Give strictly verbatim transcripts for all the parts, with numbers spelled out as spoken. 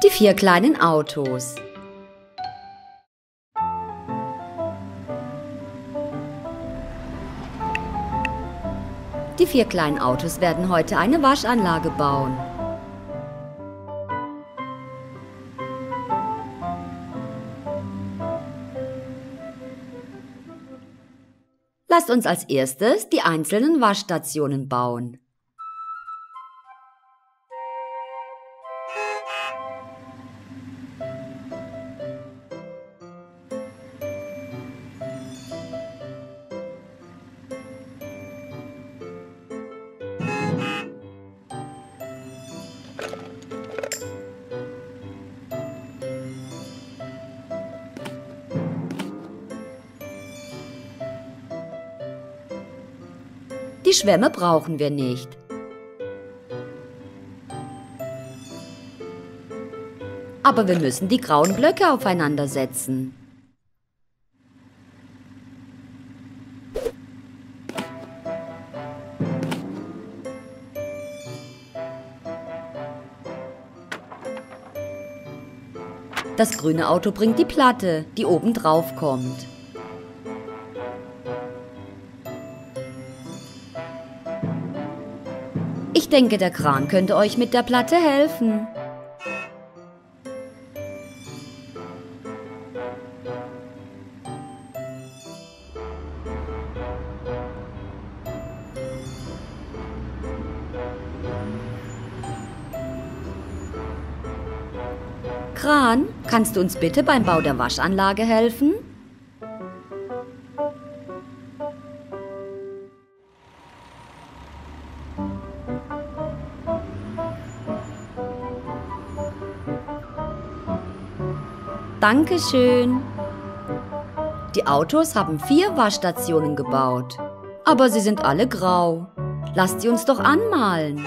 Die vier kleinen Autos. Die vier kleinen Autos werden heute eine Waschanlage bauen. Lasst uns als erstes die einzelnen Waschstationen bauen. Die Schwämme brauchen wir nicht. Aber wir müssen die grauen Blöcke aufeinander setzen. Das grüne Auto bringt die Platte, die oben drauf kommt. Ich denke, der Kran könnte euch mit der Platte helfen. Kran, kannst du uns bitte beim Bau der Waschanlage helfen? Dankeschön. Die Autos haben vier Waschstationen gebaut, aber sie sind alle grau. Lasst sie uns doch anmalen.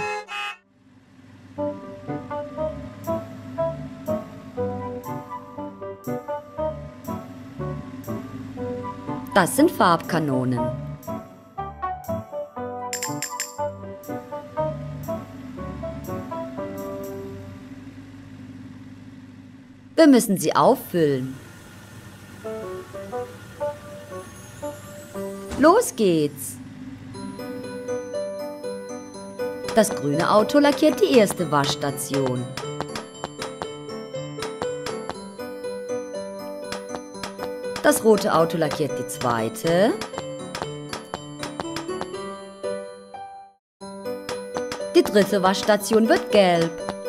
Das sind Farbkanonen. Wir müssen sie auffüllen. Los geht's! Das grüne Auto lackiert die erste Waschstation. Das rote Auto lackiert die zweite. Die dritte Waschstation wird gelb.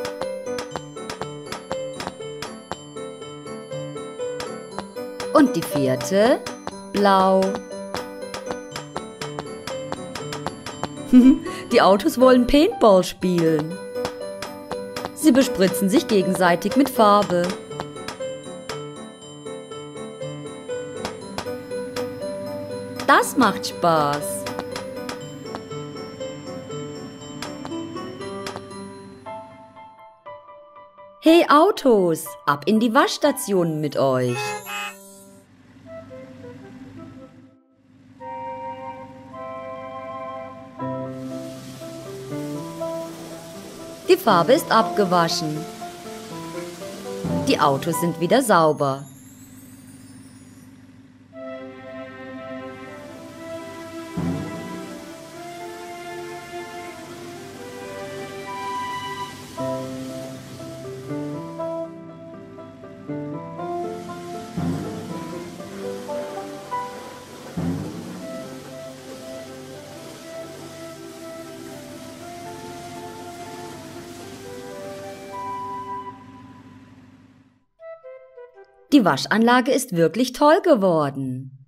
Und die vierte, blau. Die Autos wollen Paintball spielen. Sie bespritzen sich gegenseitig mit Farbe. Das macht Spaß. Hey Autos, ab in die Waschstationen mit euch. Die Farbe ist abgewaschen. Die Autos sind wieder sauber. Die Waschanlage ist wirklich toll geworden.